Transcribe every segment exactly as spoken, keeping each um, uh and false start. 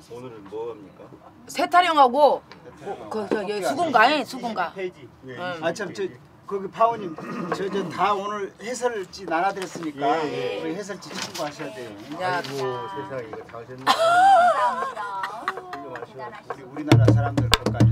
오늘은 뭐 합니까? 세타령하고 그 저기 수군가에 수군가. 응. 아참 저 거기 파원님 저 저 다 오늘 해설지 나눠드렸으니까 예, 예. 우리 해설지 참고하셔야 돼요. 아이고 세상에 이거 다 하셨네. 우리 우리나라 사람들 것까지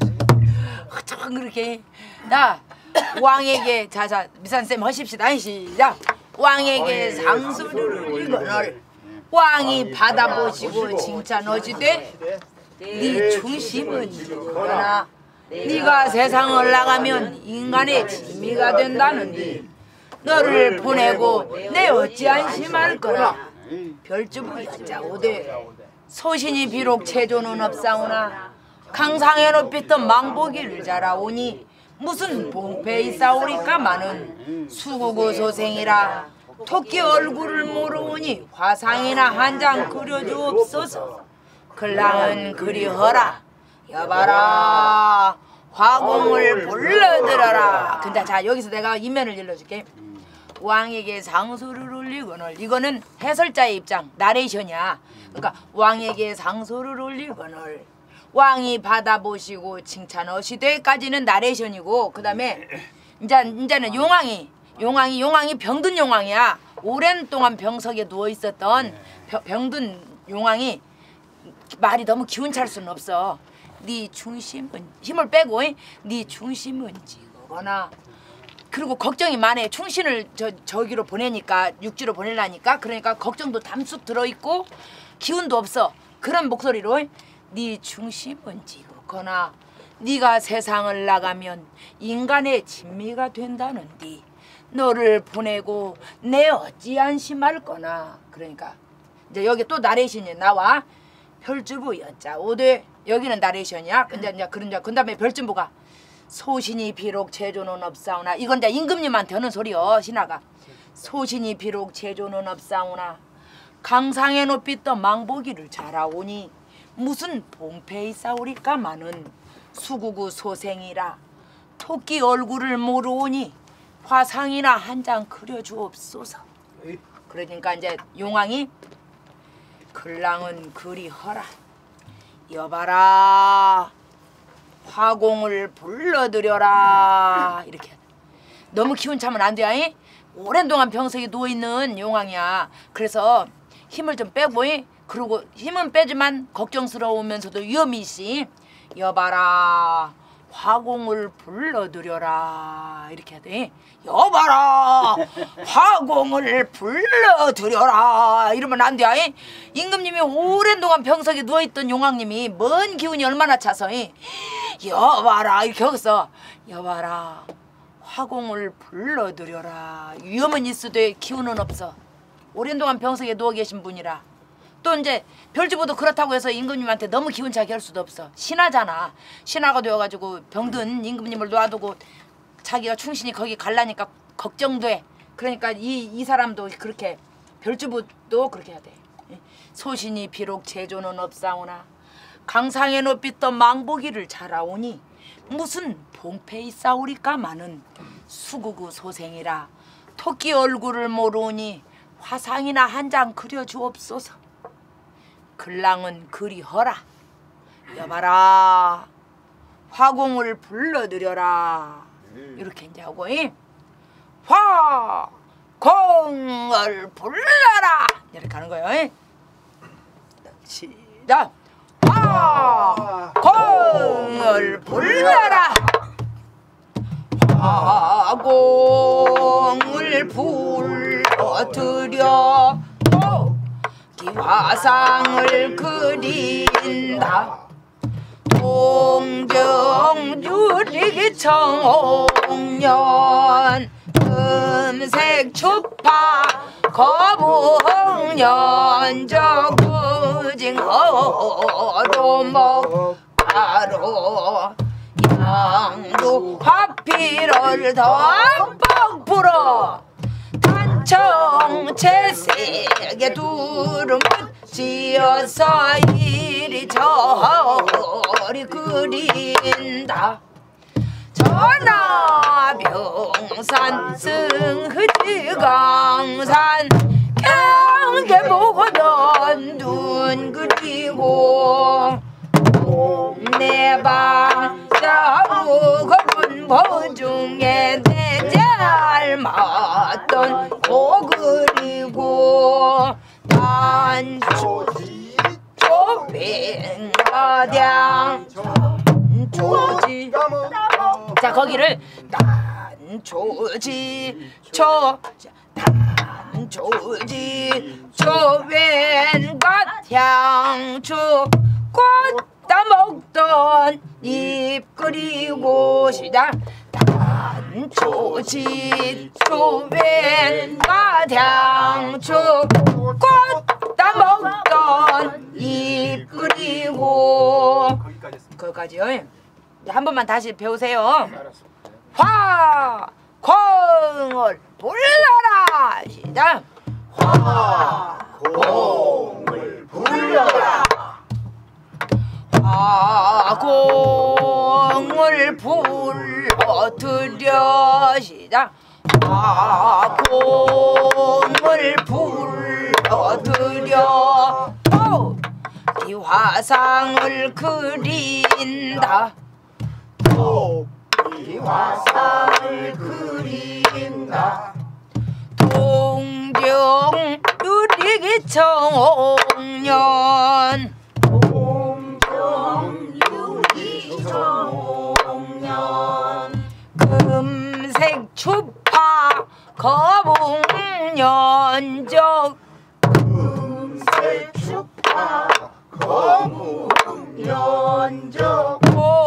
참 그렇게 나 왕에게 자자 미산쌤 하십시다. 시작. 왕에게 상수를 이거를 왕이 받아보시고 칭찬하시되 네 중심은 그러나 네가 세상을 나가면 인간의 짐이가 된다는디 너를 보내고 내 어찌 안심할 거라. 별주부 여자오되 소신이 비록 체조는 없사오나 강상에 높였던 망보기를 자라오니 무슨 봉패 있사오리까마는 수구구 소생이라 토끼 얼굴을 모르오니 화상이나 한 장 그려주옵소서. 글랑은 그리허라. 여봐라 화공을 불러들어라. 근데 자 여기서 내가 인면을 일러줄게. 왕에게 상소를 올리거늘 이거는 해설자의 입장 나레이션이야. 그러니까 왕에게 상소를 올리거늘 왕이 받아보시고 칭찬하시되까지는 나레이션이고 그 다음에 이제 이제는 용왕이 용왕이 용왕이 병든 용왕이야. 오랜 동안 병석에 누워 있었던 병, 병든 용왕이 말이 너무 기운 찰 수는 없어. 네 중심은 힘을 빼고 네 중심은 지거나 그리고 걱정이 많아. 충신을 저 저기로 보내니까 육지로 보내려니까 그러니까 걱정도 담쑥 들어있고 기운도 없어. 그런 목소리로 네 중심은 지거나 네가 세상을 나가면 인간의 진미가 된다는디 너를 보내고 내 어찌 안심할 거나. 그러니까 이제 여기 또 나레이션이 나와. 별주부 여자오되 여기는 나레이션이야. 근데 이제 그런 그 다음에 별주부가 소신이 비록 제조는 없사오나 이건 이제 임금님한테 하는 소리여. 신하가 소신이 비록 제조는 없사오나 강상에 높였던 망보기를 자라오니 무슨 봉패 있사오리까마는 수구구 소생이라 토끼 얼굴을 모르오니 화상이나 한 장 그려주옵소서. 그러니까 이제 용왕이 글랑은 그리허라. 여봐라 화공을 불러들여라. 이렇게 너무 기운 차면 안 돼. 오랜 동안 병석에 누워있는 용왕이야. 그래서 힘을 좀 빼고 그리고 힘은 빼지만 걱정스러우면서도 위험이 있지. 여봐라 화공을 불러들여라. 이렇게 해야 돼. 여봐라 화공을 불러들여라 이러면 안 돼. 임금님이 오랜 동안 병석에 누워있던 용왕님이 먼 기운이 얼마나 차서 여봐라 이렇게 하겠어. 여봐라 화공을 불러들여라. 위험은 있어도 기운은 없어. 오랜 동안 병석에 누워 계신 분이라. 또 이제 별주부도 그렇다고 해서 임금님한테 너무 기운차게 할 수도 없어. 신하잖아. 신하가 되어가지고 병든 임금님을 놔두고 자기가 충신이 거기 갈라니까 걱정돼. 그러니까 이, 이 사람도 그렇게 별주부도 그렇게 해야 돼. 소신이 비록 제조는 없사오나 강상에 높였던 망보기를 자라오니 무슨 봉패 있사오리까마는 수구구 소생이라 토끼 얼굴을 모르오니 화상이나 한 장 그려주옵소서. 글랑은 그리허라. 여봐라 화공을 불러들여라. 이렇게 이제 하고 화공을 불러라 이렇게 하는 거예요. 시작. 화공을 불러라. 화공을 불러들여 화상을 그린다. 동정주리청년 금색 추파 거북년 저구징어로 먹바로 양도 화피를 덤뻑 불어 단청 채색에 두름 지어서 이리 저리 그린다. 전하병산 승흐지강산 경계 보고던 눈 그리고 동네방 자고 거분 보중에 내 닮았던 고 그리고 난 조뱅가량 조지 자 거기를 난 조지 조 난 조지 조뱅가 향주 꽃 따먹던 잎 그리고 시작 난 조지 조뱅가 향주 꽃 따먹던 잎 그리고 거기까지요. 한 번만 다시 배우세요. 화공을 불러라 시작 화공을 불러라 화공을 불러드려 시작 화공을 불러드려 또 이 화상을 그린다 또 이 화상을 그린다 동정 유리기청년 동정 유리청년 금색 추파 거북연적 금색 추파 거북연적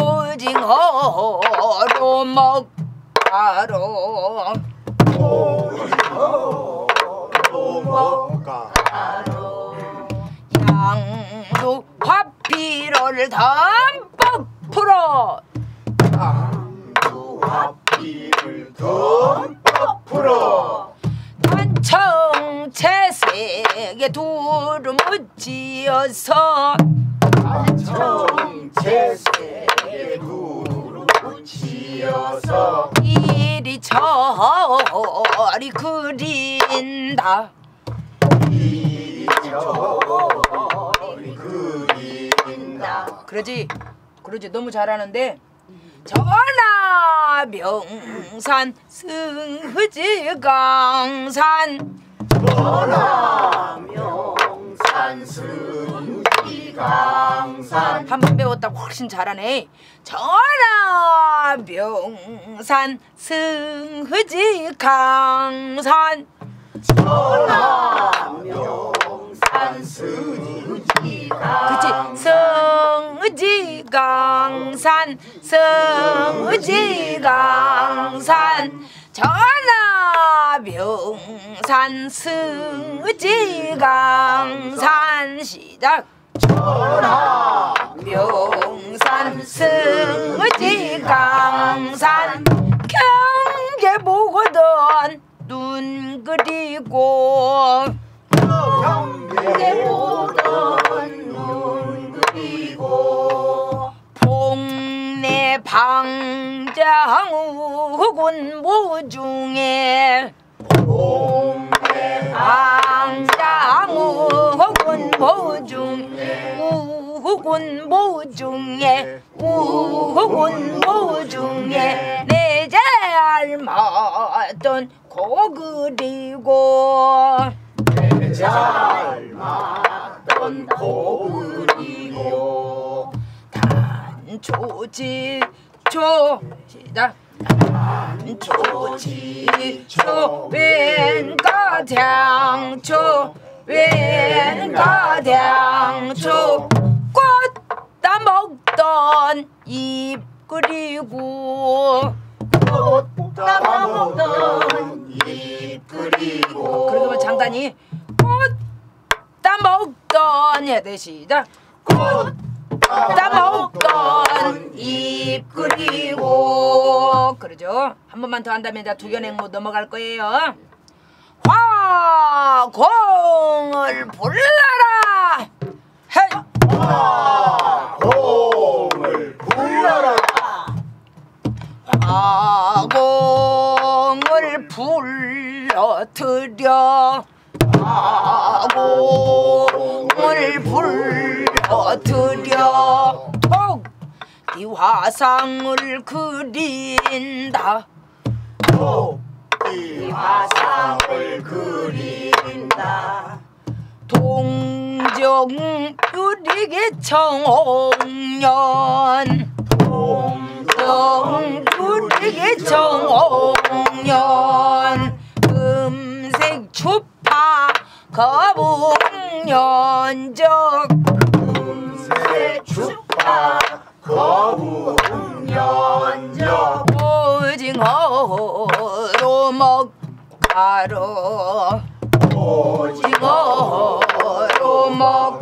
오징어로 먹가로 오징어로 먹가로 양도 화피를 덤뻑 풀어 양도 화피를 덤뻑 풀어 단청 채색에 두루 묻지어서 단청 채색에 두루 묻지어서 이리 저리 그린다 이리 저리 그린다 그러지 그러지 너무 잘하는데 전하 명산 승흐지 강산 전하 명산 승지 강산 한 번 배웠다 훨씬 잘하네. 전하 명산 승흐지 강산 전하 명산 승지 강산 그치 성지 강산 성지 강산 전하 명산 승지 강산 시작 전하 명산 승지 강산 경계 보고던 눈 그리고 경계 보던 눈 그리고 동네 방장우군 모중에 동네 방장우군 모중에 우군 모중에 우군 모중에 내 닮았던 고 그리고 내 닮았던 고 그리고 단초지 조 시작 단초지 조 왼가 장초 왼가 장초 꽃 따먹던 잎 그리고 꽃 따먹던 잎 그리고 그러면 장단이 꽃 따먹던 해야 돼 시작 꽃 따먹던 잎 그리고 그러죠. 한 번만 더 한다면 이제 두견행모 넘어갈 거예요. 화공을 불러라 헤이 화공을 불러라 화공을 불러드려 화공을 불러들여 이 화상을 그린다. 이 화상을 그린다. 동정 유리계 청년 동정 유리계 청년 금색 추파 거북연적 금색 추파 거북연적 오징어로 먹가로 오징어로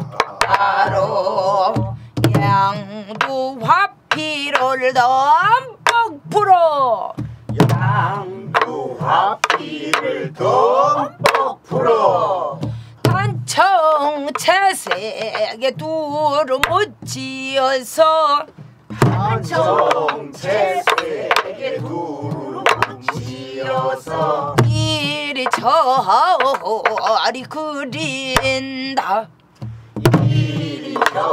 먹가로 양두 화피를 덤뻑 풀어 양두 화피를 덤뻑 풀어 단청 채색에 두루 묻지어서 한청 채색에 두루 묻지어서 이리 저리 그린다. 이리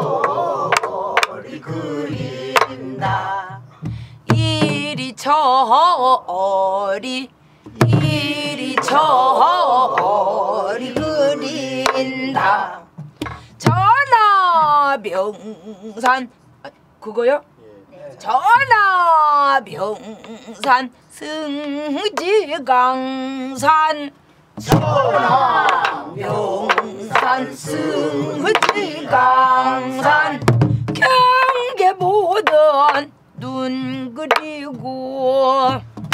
저리 그린다. 이리 저리 이리 저리 그린다. 전하명산 아, 그거요? 전하명산 승지강산 전하명산 승지강산 경계보던 눈 그리고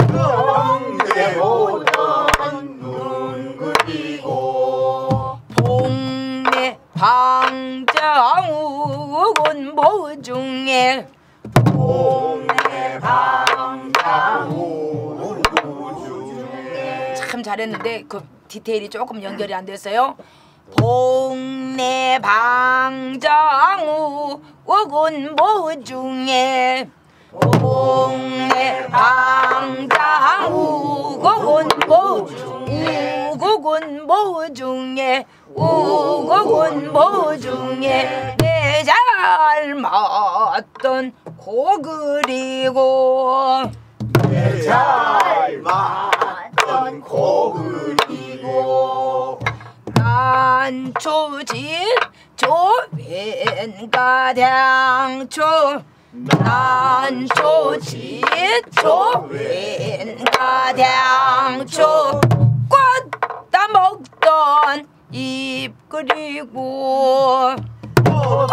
경계보던 눈 그리고 봉내 방장우군 모중에 봉내 방장우 중에 참 잘했는데 그 디테일이 조금 연결이 안 됐어요. 봉내 방장우 우군 모중에 봉내 방장우 우군 모중에 우군 모중에 우군 모중에 내 잘 맞던 고 그리고 내 잘 맞던 고 그리고 난초진 조웬가량초 난초진 조웬가량초 꽃 따먹던 잎 그리고 꽃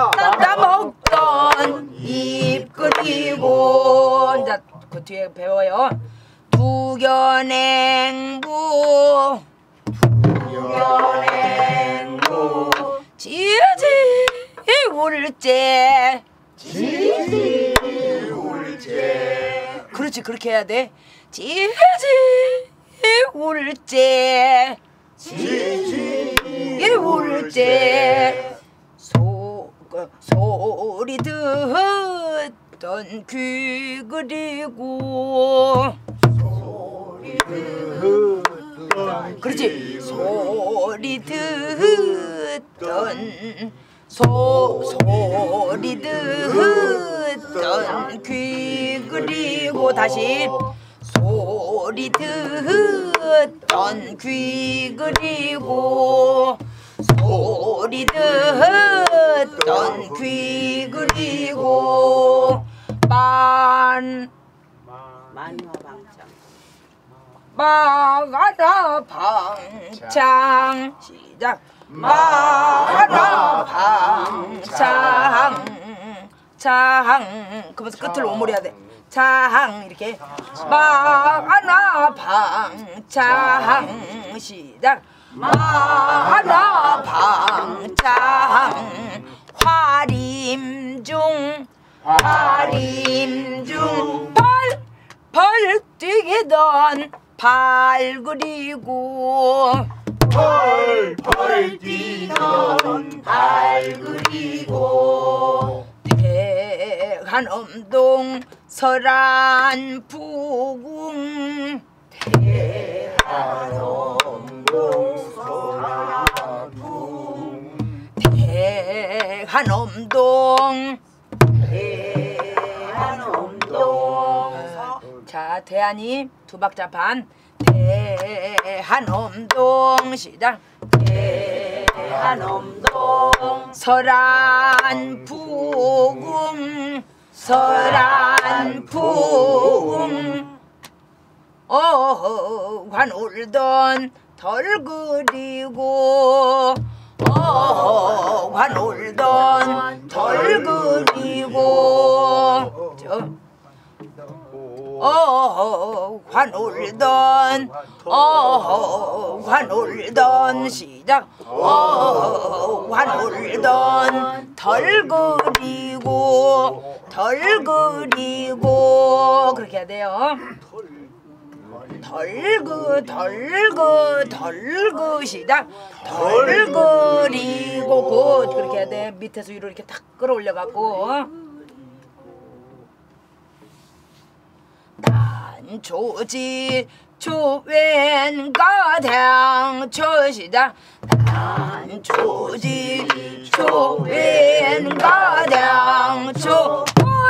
따먹던 잎 그리고 자, 그 뒤에 배워요. 두견행부 두견행부 지지 울제 지지 울제 그렇지 그렇게 해야 돼. 지지 울제 지지 울제 소, 소리 듣던 귀 그리고 소리 듣던 그렇지 소리 듣던 소 소리 듣던 귀 그리고 다시 소리 듣던 귀 그리고 소리 듣던 귀 그리고 만 마가라 방창 시작 마가라 방창 창 그러면서 끝을 오므려야 돼. 창 이렇게 마가라 방창 시작 마가라 방창 화림중 화림중 벌벌 뛰기던 발 그리고 펄펄 뛰던 발 그리고 대한엄동 설안 부궁 대한엄동 설안 대한엄동 대한엄동 자 대한이 두 박자 반 대한엄동 시작 대한엄동 서란부궁 서란부궁 어관 울던 덜 그리고 어관 울던 덜 그리고 저 어관 울던 어관 울던 시작 어관 울던 덜 그리고 덜 그리고 그렇게 해야 돼요. 덜그 덜그 덜그 시작 덜 그리고 굿 그렇게 해야 돼. 밑에서 위로 이렇게 탁 끌어올려 갖고 단초지 초웬가 당초 시작 단초지 초웬가 당초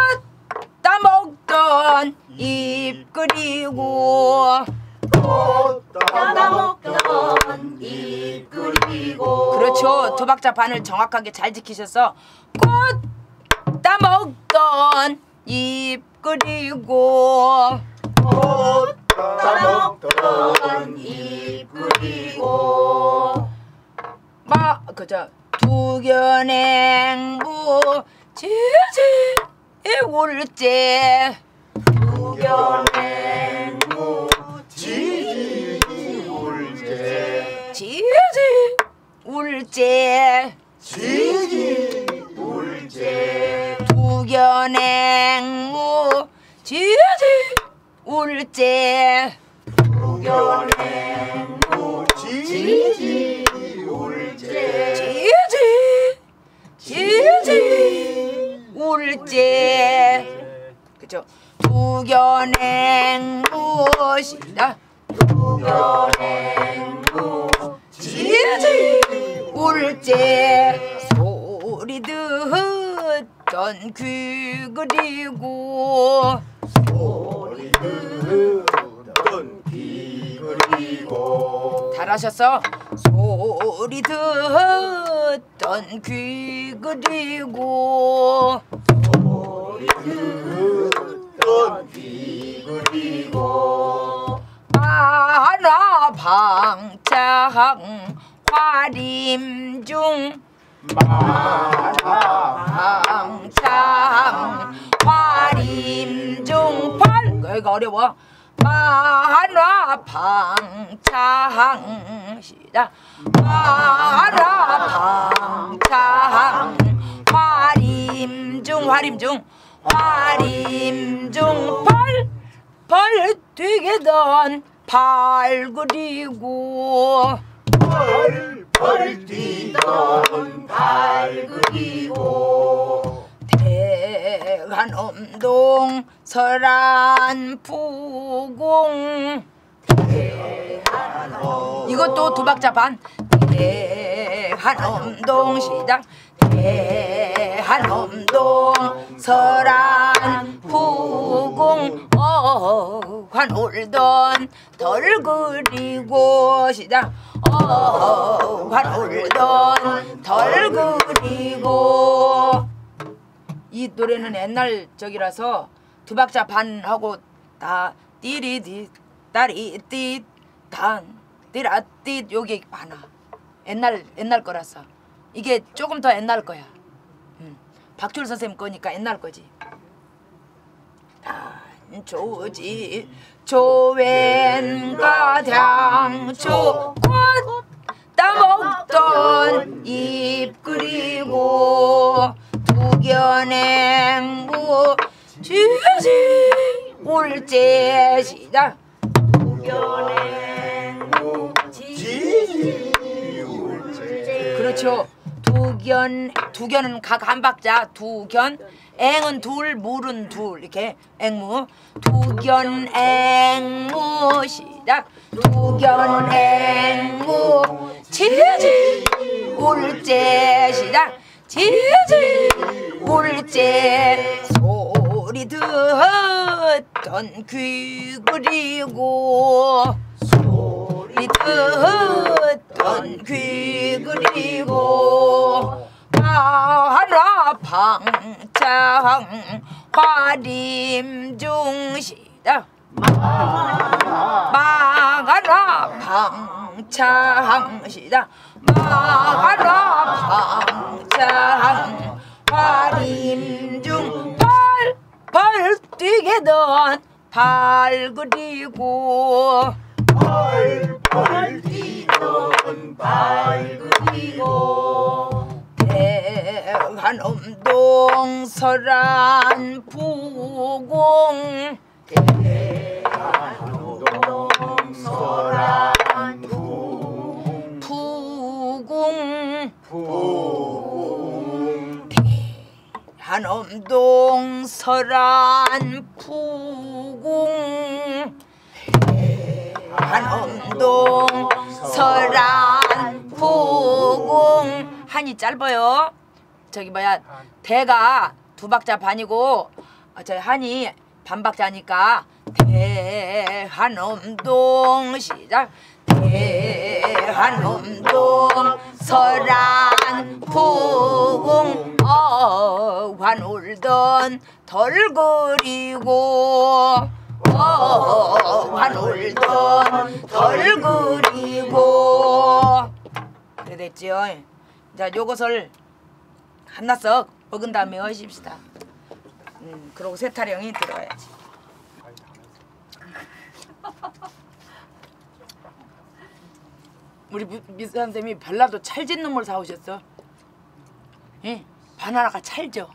따먹던 입 그리고 따먹던 입 그리고 그렇죠. 두 박자 반을 정확하게 잘 지키셔서 꽃 따먹던 입 그리고 꽃 따먹던 입 그리고 마 그저 두견행부 지지 울제 두견행부 지지 울제 지지 울제 지지 울제 두견행무 지지 울제 두견행부 지지 울제 지지 지지 울제 그죠? 두견행무 시다 두견행부 지지 울제 소리 듣던 귀 그리고 소리 듣던 귀 그리고 잘하셨어. 소리 듣던 귀 그리고 소리 듣던 귀 그리고 만화 방창 화림중 방창 화림중 팔 이거 어려워. 만화 방창 시작 만화 방창 화림중 화림중 화림중 팔 팔 뛰게던 팔 그리고 팔팔 뛰던 발 그리고 대한엄동 서란부궁 이것도 두 박자 반 대한엄동 시작 대한엄동 서란부궁 어관 울던 덜 그리고 시작 어관 울던 덜 그리고 이 노래는 옛날 적이라서 두 박자 반 하고 다 띠리디 따리띠단 띠라띠 요게 많아. 옛날 옛날 거라서 이게 조금 더 옛날 거야. 음. 박철 선생님 거니까 옛날 거지. 단초지 조웬가 당초 꽃 따먹던 입 그리고 두견행부 지지 울제 시작 두견행부 지지 울제 그렇죠. 두견 두견은 각 한 박자 두견 앵은 둘 물은 둘 이렇게 앵무 두견앵무 시작 두견앵무 지지 울제 시작 지지 울제 소리 듣던 귀 그리고 소리 듣던 귀 그리고 하나 방창 화림 중시다 마하라 방창시다 마하라 방창 화림중 팔팔 뛰게던 발 그리고 팔팔 뛰던 발 그리고 대한엄동 설안 부공 대한엄동 설안 부공 부공 부공 대한엄동 설안 부공 대한엄동 설안 부공 한이 짧아요. 저기 뭐야 대가 두 박자 반이고 어, 저 한이 반 박자니까 대한엄동 시작 대한엄동 설안 부공 어환 울던 덜 그리고 어환 울던 덜 그리고 그래 됐지요. 자 요것을 한나석 먹은 다음에 하십시다. 음, 그러고 세타령이 들어야지. 우리 미, 미 선생님이 별나도 찰진 놈을 사오셨어. 예? 바나나가 찰져.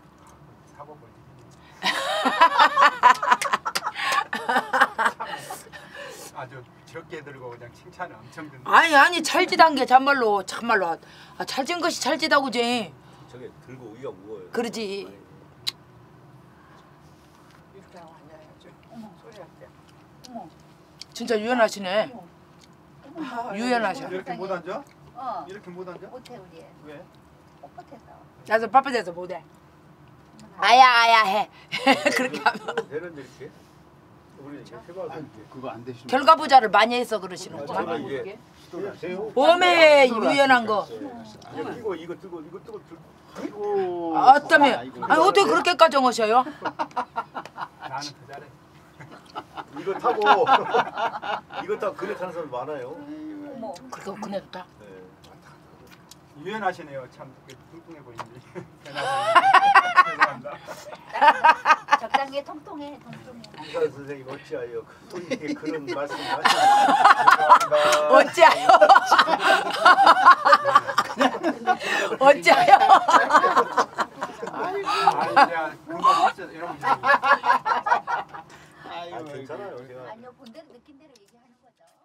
아주 적게 들고 그냥 칭찬을 엄청 듣는. 아니 아니 찰지단 게 참말로 참말로 아, 찰진 것이 찰지다고지. 저게 들고 우기가 무거워요. 그러지. 이렇게 하고 앉아야지. 어머 소리 할게. 어머. 진짜 유연하시네. 어머. 유연하셔. 이렇게 못 앉아? 어. 이렇게 못 앉아? 못해 우리. 왜? 뻣뻣해서. 나도 바빠져서 못해. 아야 아야 해. 그렇게 하면 되는데 이렇게? 우리 이렇게 해봐도 이렇게. 그거 안 되시면 결과 부자를 많이 해서 저는 그러시는구만. 이게 돼요? 웜에 유연한 거. 이거 이거 이거 뜨고 이거 뜨고 들고 어쩌면 아니 어떻게 그렇게까지 하셔요? 나는 더 잘해. 이거 타고 이거 타고 그네 타는 사람 많아요. 어머. 그렇게 그네 좋다. 네. 유연하시네요. 참 뚱뚱해 보이는데. 죄송합니다. 적당히 통통해 통통해. 이사 선생님 어찌하여 손님께 그런 말씀을 어찌하여? 어찌하여? 아니 그냥 금방 했죠. 여러분. 아, 괜찮아요. 제가 아니요 본대로 느낀 대로 얘기하는 거죠.